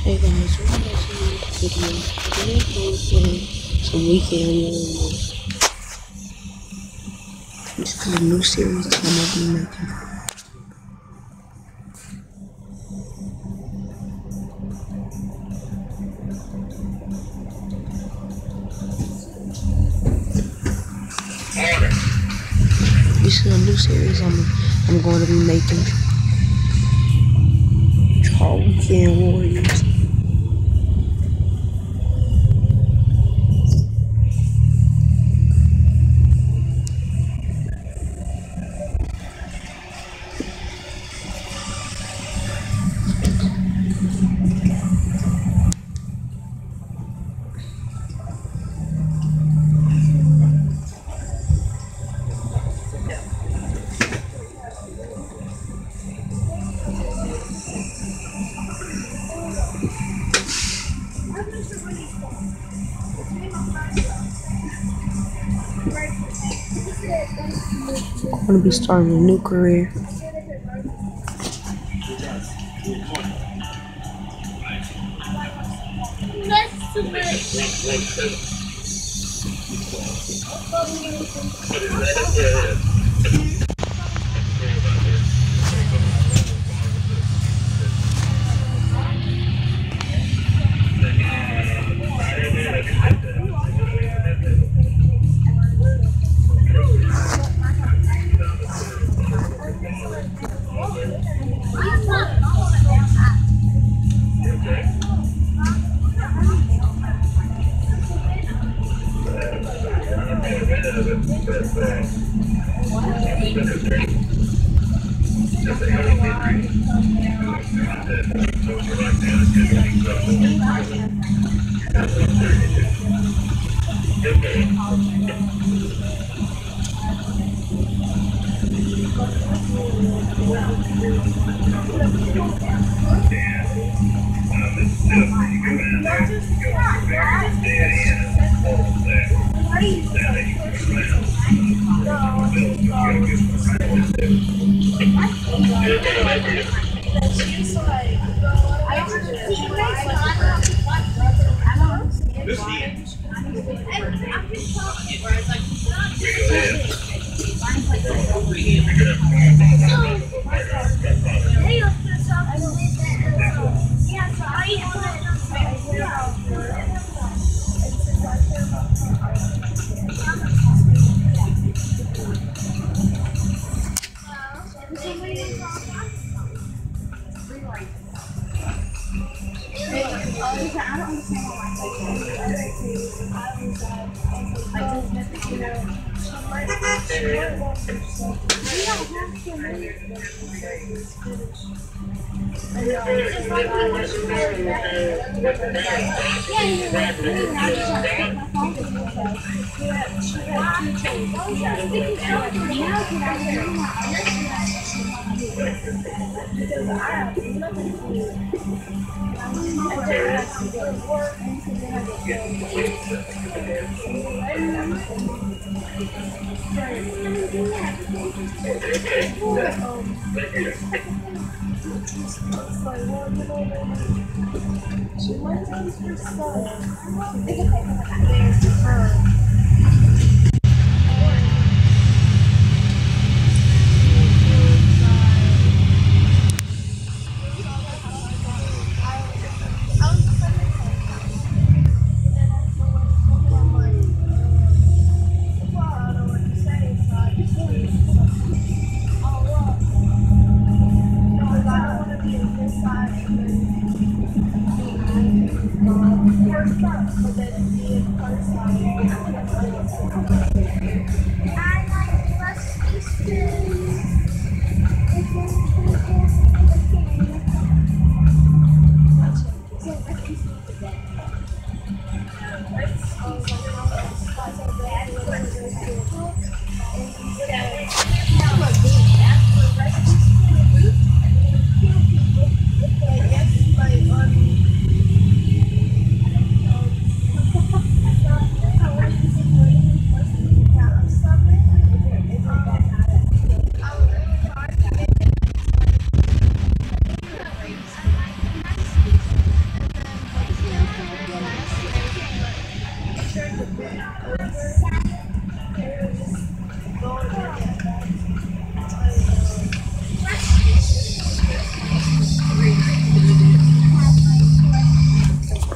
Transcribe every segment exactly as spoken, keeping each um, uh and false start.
Hey guys, welcome back to this video. Today we're playing some weekend reunion. This is a new series that I'm gonna be making. This is a new series I'm I'm going to be making. It's called Weekend Warriors. I'm gonna be starting a new career.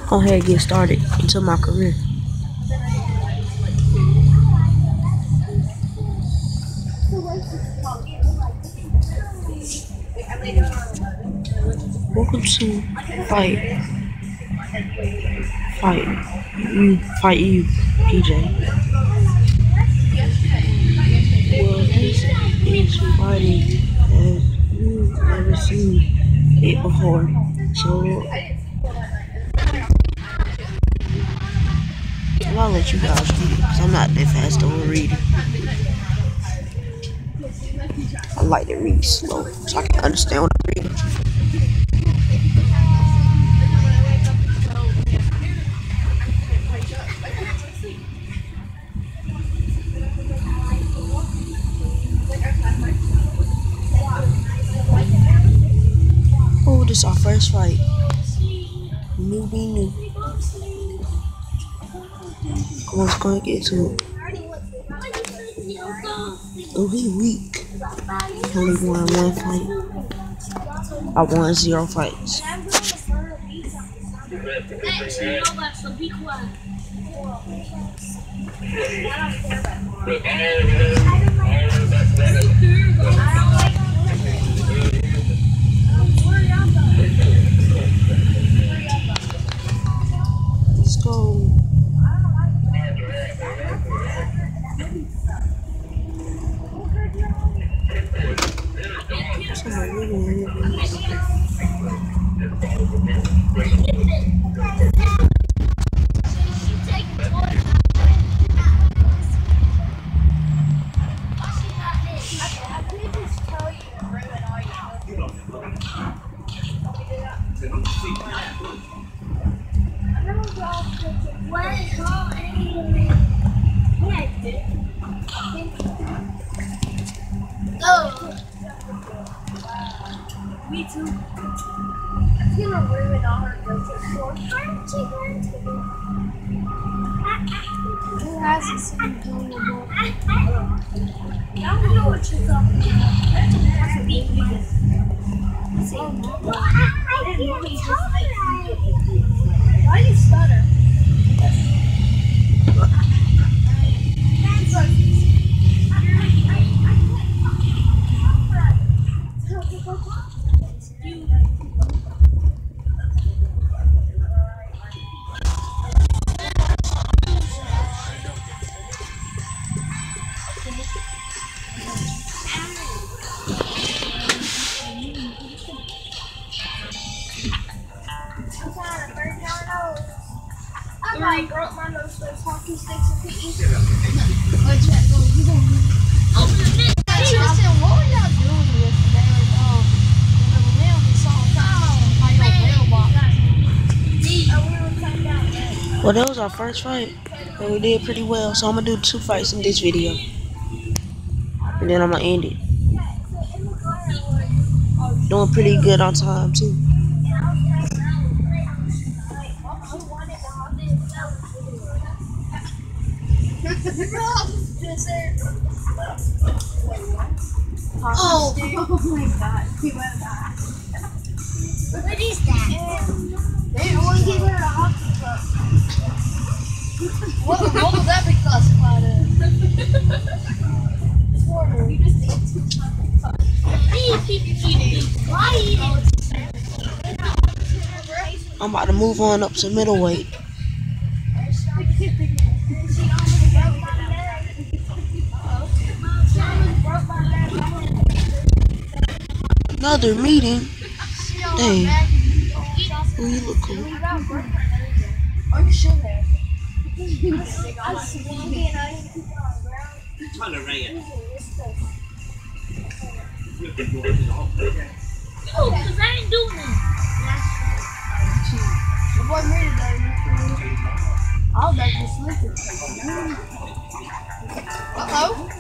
Go ahead and get started into my career. Welcome to Fight. Fight. Mm, fight you, P J. Well, this is fighting as you've never seen it before. So I'll let you guys read it because I'm not that fast on reading. I like to read slow so I can understand what I'm reading. Oh, this is our first fight. New be new. Come on, let's go and get to it. Oh, he weak. He only won one fight. I won zero fights. Let's go. Me too. It's gonna ruin all her birthday. Aren't you going to? Who has this incredible? I don't know what you're talking about. That's a big video. I can't talk. Why do you stutter? I broke my nose with those hockey sticks and P E. Let's go. Open the thing. Listen, what were y'all doing yesterday? Oh, the mail we saw on Well, that was our first fight, and we did pretty well. So I'm gonna do two fights in this video, and then I'm gonna end it. Doing pretty good on time too. Oh, oh my god. What is that? They don't want to give her a hockey club. What, what would that be classified as? Horrible. You just ate too much. Why eat it? I'm about to move on up to middleweight. Another meeting. Dang. Oh, you look cool. Are you sure that? Oh, because I ain't doing it. The boy made it though. I'll bet you sleep it. Uh-oh.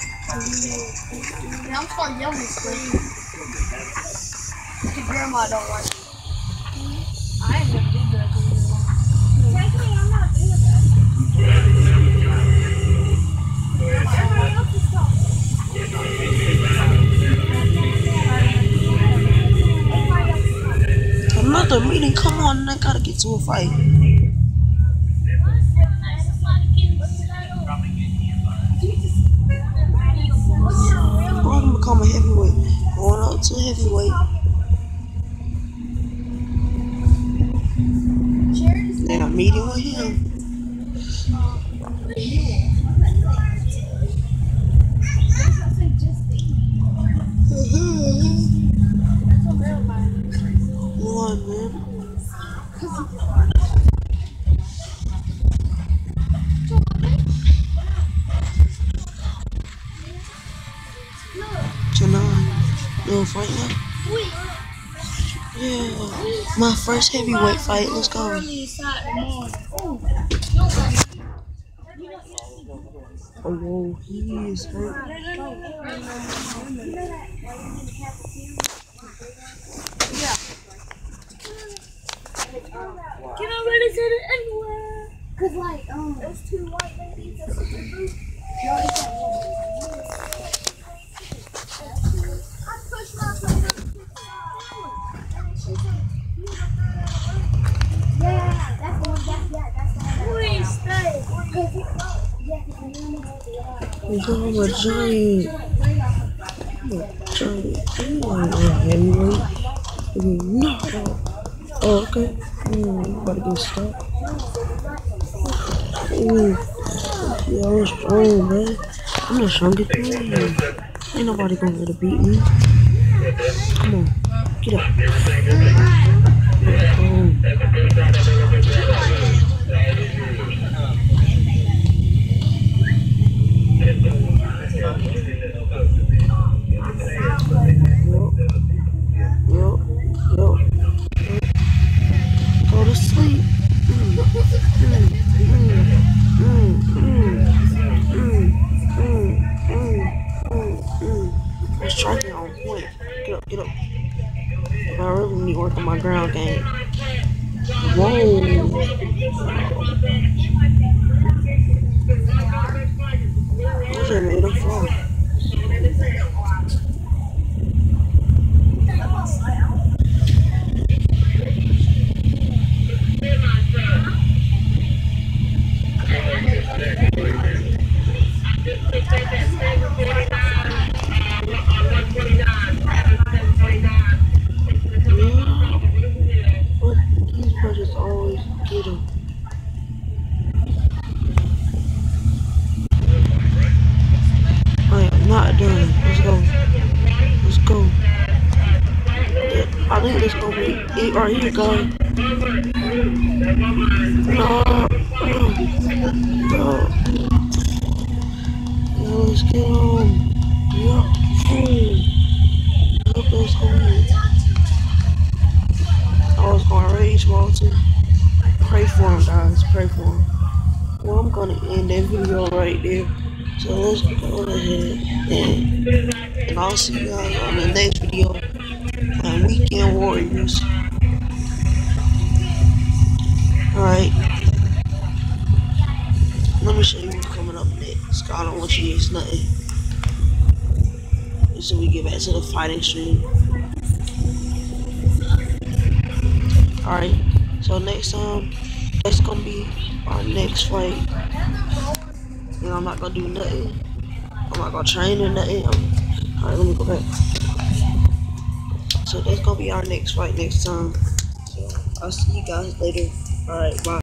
Yeah, I'm starting yelling scream. Your grandma don't like it. I ain't gonna do that. Frankly, I'm not doing that. Everybody else is talking. Another meeting. Come on, I gotta get to a fight. become a heavyweight. Going up to heavyweight. Then I'm meeting with him. One, man. Tonight, little fight now. Yeah, my first heavyweight fight. Let's go. Oh, whoa, he is hurt. Yeah. Can I really say it anywhere? Cause like um, those two white ladies that's in the booth. I pushed my phone up. Yeah, that's the one. That's yeah, that's the one. Please stay. I'm a giant. I'm a giant. I'm a heavyweight. No. Oh, okay. Mm, about to get stuck. Ooh. Yeah, I'm strong, man. I'm the strongest man. Ain't nobody gonna be able to beat me. Come on. Get up. Let's Yo, yo, yo. Go to sleep. Mm, mm, mm, mm, mm, mm, mm, mm, mm, mm. Let's try it on point. Get up, get up. I really need to work on my ground game. Whoa. I just made him fall. Not done. Let's go. Let's go. I think this gonna be it right here, guys. No. No. No. Let's get on. Yup. Yup, let's go. I was going rage ball too. Pray for him, guys. Pray for him. Well, I'm gonna end that video right there. So let's go ahead and, and I'll see you guys on the next video on Weekend Warriors. Alright. Let me show you what's coming up next. I don't want you to miss nothing. So we get back to the fighting stream. Alright. So next time, that's gonna be our next fight. And I'm not gonna do nothing. I'm not gonna train or nothing. Alright, let me go back. So that's gonna be our next fight next time. So I'll see you guys later. Alright, bye.